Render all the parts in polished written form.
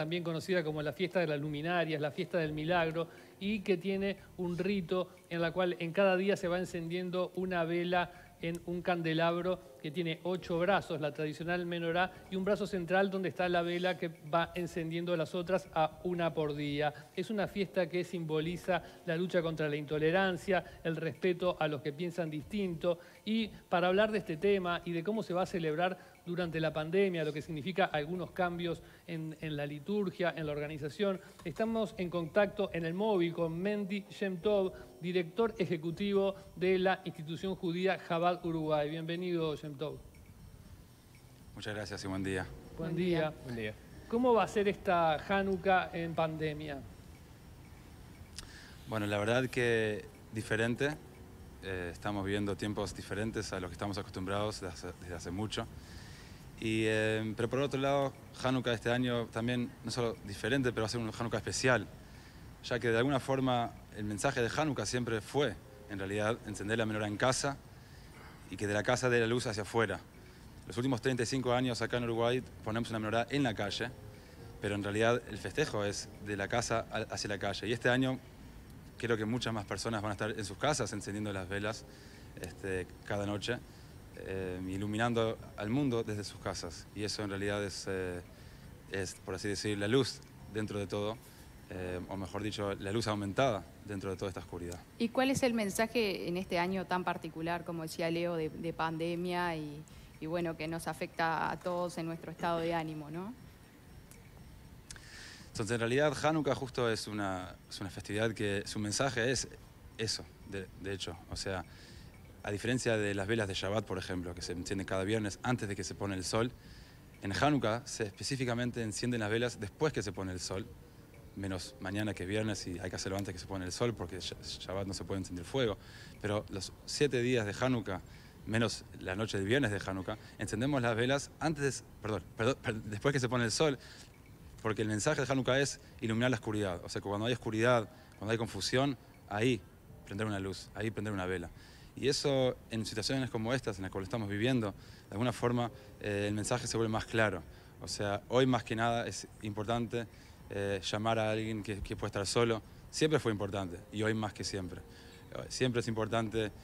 también conocida como la fiesta de las luminarias, la fiesta del milagro, y que tiene un rito en la cual en cada día se va encendiendo una vela en un candelabro que tiene 8 brazos, la tradicional menorá, y un brazo central donde está la vela que va encendiendo las otras a una por día. Es una fiesta que simboliza la lucha contra la intolerancia, el respeto a los que piensan distinto, y para hablar de este tema y de cómo se va a celebrar durante la pandemia, lo que significa algunos cambios en la liturgia, en la organización, estamos en contacto en el móvil con Mendy Shem Tov, director ejecutivo de la institución judía Chabad Uruguay. Bienvenido, Shem Tov. Muchas gracias y buen día. Buen día. Buen día. ¿Cómo va a ser esta Hanukkah en pandemia? Bueno, la verdad que diferente. Estamos viviendo tiempos diferentes a los que estamos acostumbrados desde hace mucho. Pero por otro lado, Hanukkah este año también no solo diferente, pero va a ser un Hanukkah especial, ya que de alguna forma el mensaje de Hanukkah siempre fue, en realidad, encender la menorá en casa y que de la casa dé la luz hacia afuera. Los últimos 35 años acá en Uruguay ponemos una menorá en la calle, pero en realidad el festejo es de la casa hacia la calle. Y este año creo que muchas más personas van a estar en sus casas encendiendo las velas cada noche, iluminando al mundo desde sus casas. Y eso en realidad es, por así decir, la luz dentro de todo, o mejor dicho, la luz aumentada dentro de toda esta oscuridad. ¿Y cuál es el mensaje en este año tan particular, como decía Leo, de pandemia y bueno, que nos afecta a todos en nuestro estado de ánimo, ¿no? Entonces, en realidad, Hanukkah justo es una festividad que su mensaje es eso, de hecho. O sea, a diferencia de las velas de Shabbat, por ejemplo, que se encienden cada viernes antes de que se pone el sol, en Hanukkah específicamente encienden las velas después que se pone el sol, menos mañana que es viernes y hay que hacerlo antes que se pone el sol porque Shabbat no se puede encender fuego. Pero los 7 días de Hanukkah, menos la noche del viernes de Hanukkah, encendemos las velas después que se pone el sol, porque el mensaje de Hanukkah es iluminar la oscuridad. O sea, que cuando hay oscuridad, cuando hay confusión, ahí prender una luz, ahí prender una vela. Y eso, en situaciones como estas, en las que estamos viviendo, de alguna forma el mensaje se vuelve más claro. O sea, hoy más que nada es importante llamar a alguien que puede estar solo. Siempre fue importante, y hoy más que siempre. Siempre es importante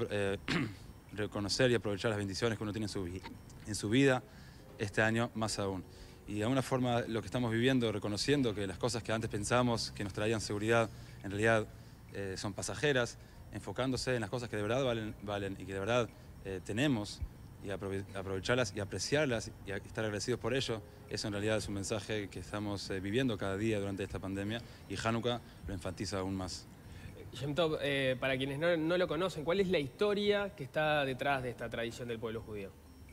reconocer y aprovechar las bendiciones que uno tiene en su vida, este año más aún. Y de alguna forma lo que estamos viviendo, reconociendo que las cosas que antes pensábamos que nos traían seguridad, en realidad son pasajeras, enfocándose en las cosas que de verdad valen y que de verdad tenemos, y aprovecharlas y apreciarlas y estar agradecidos por ello, eso en realidad es un mensaje que estamos viviendo cada día durante esta pandemia, y Hanukkah lo enfatiza aún más. Shem Tov, para quienes no lo conocen, ¿cuál es la historia que está detrás de esta tradición del pueblo judío?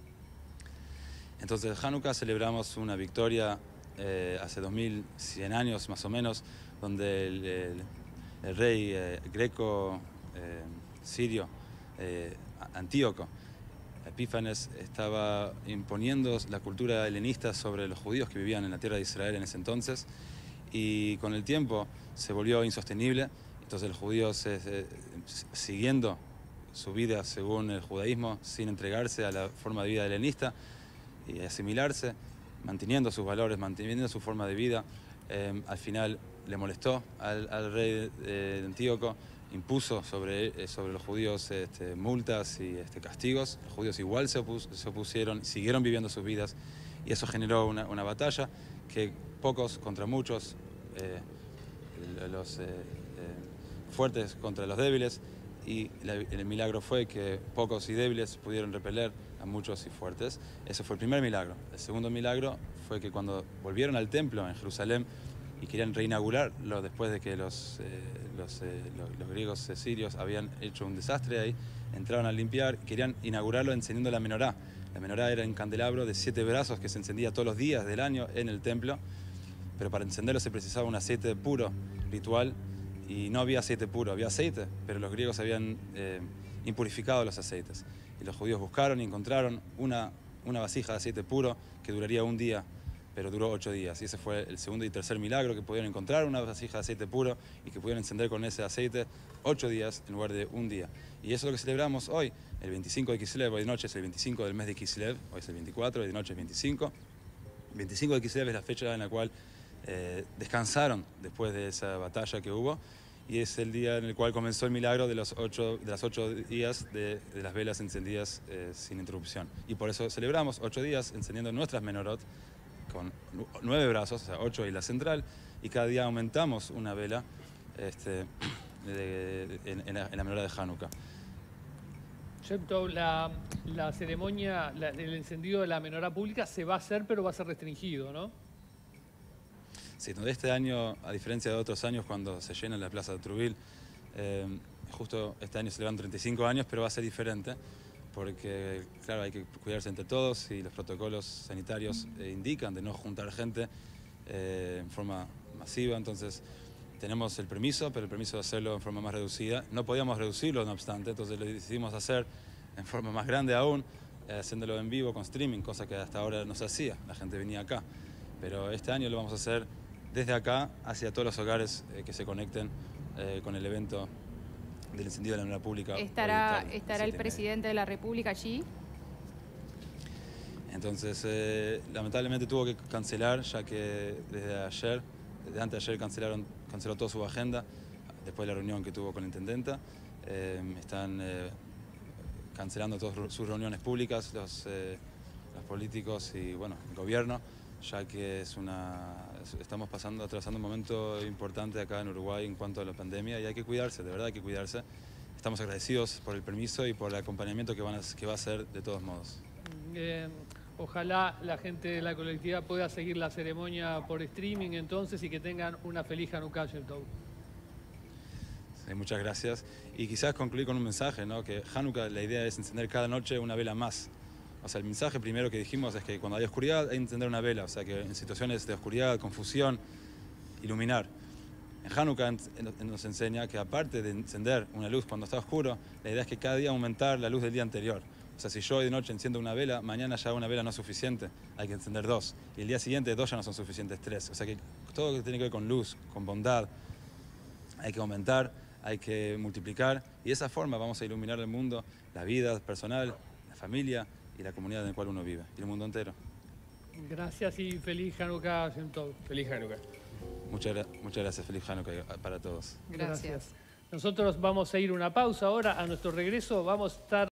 Entonces, Hanukkah celebramos una victoria hace 2100 años más o menos, donde el rey greco sirio Antíoco Epífanes estaba imponiendo la cultura helenista sobre los judíos que vivían en la tierra de Israel en ese entonces, y con el tiempo se volvió insostenible. Entonces los judíos siguiendo su vida según el judaísmo, sin entregarse a la forma de vida helenista y asimilarse, manteniendo sus valores, manteniendo su forma de vida, al final le molestó al rey de Antíoco, impuso sobre los judíos multas y castigos. Los judíos igual se opusieron, siguieron viviendo sus vidas, y eso generó una batalla que pocos contra muchos, los fuertes contra los débiles, y el milagro fue que pocos y débiles pudieron repeler a muchos y fuertes. Ese fue el primer milagro. El segundo milagro fue que cuando volvieron al templo en Jerusalén y querían reinaugurarlo después de que los griegos sirios habían hecho un desastre ahí, entraron a limpiar, querían inaugurarlo encendiendo la menorá. La menorá era un candelabro de 7 brazos que se encendía todos los días del año en el templo, pero para encenderlo se precisaba un aceite puro, ritual, y no había aceite puro, había aceite, pero los griegos habían impurificado los aceites. Y los judíos buscaron y encontraron una vasija de aceite puro que duraría un día, pero duró 8 días. Y ese fue el segundo y tercer milagro, que pudieron encontrar una vasija de aceite puro y que pudieron encender con ese aceite 8 días en lugar de un día. Y eso es lo que celebramos hoy, el 25 de Kislev. Hoy de noche es el 25 del mes de Kislev, hoy es el 24, hoy de noche es 25. El 25 de Kislev es la fecha en la cual descansaron después de esa batalla que hubo, y es el día en el cual comenzó el milagro de las 8 días de las velas encendidas sin interrupción. Y por eso celebramos 8 días encendiendo nuestras menorot con 9 brazos, o sea, 8 y la central, y cada día aumentamos una vela en la menorá de Hanukkah. Shem Tov, la ceremonia, el encendido de la menorá pública se va a hacer, pero va a ser restringido, ¿no? Sí, este año, a diferencia de otros años cuando se llena la plaza de Truville, justo este año celebran 35 años, pero va a ser diferente, porque claro, hay que cuidarse entre todos y los protocolos sanitarios indican de no juntar gente en forma masiva. Entonces tenemos el permiso, pero el permiso de hacerlo en forma más reducida. No podíamos reducirlo, no obstante, entonces lo decidimos hacer en forma más grande aún, haciéndolo en vivo con streaming, cosa que hasta ahora no se hacía, la gente venía acá. Pero este año lo vamos a hacer desde acá hacia todos los hogares que se conecten con el evento del encendido de la menorá pública. ¿Estará el presidente de la República allí? Entonces, lamentablemente tuvo que cancelar, ya que desde antes de ayer canceló toda su agenda, después de la reunión que tuvo con la intendenta. Están cancelando todas sus reuniones públicas, los políticos y bueno, el gobierno, ya que estamos atravesando un momento importante acá en Uruguay en cuanto a la pandemia, y hay que cuidarse, de verdad hay que cuidarse. Estamos agradecidos por el permiso y por el acompañamiento que va a hacer de todos modos. Ojalá la gente de la colectividad pueda seguir la ceremonia por streaming entonces, y que tengan una feliz Hanukkah, Shem Tov. Sí, muchas gracias. Y quizás concluir con un mensaje, ¿no? Que Hanukkah, la idea es encender cada noche una vela más. O sea, el mensaje primero que dijimos es que cuando hay oscuridad hay que encender una vela. O sea, que en situaciones de oscuridad, confusión, iluminar. En Hanukkah nos enseña que aparte de encender una luz cuando está oscuro, la idea es que cada día aumentar la luz del día anterior. O sea, si yo hoy de noche enciendo una vela, mañana ya una vela no es suficiente, hay que encender 2. Y el día siguiente 2 ya no son suficientes, 3. O sea que todo lo que tiene que ver con luz, con bondad, hay que aumentar, hay que multiplicar. Y de esa forma vamos a iluminar el mundo, la vida personal, la familia y la comunidad en la cual uno vive, y el mundo entero. Gracias y feliz Hanukkah, Shem Tov. Feliz Hanukkah. Muchas gracias, feliz Hanukkah para todos. Gracias. Nosotros vamos a ir a una pausa ahora. A nuestro regreso vamos a estar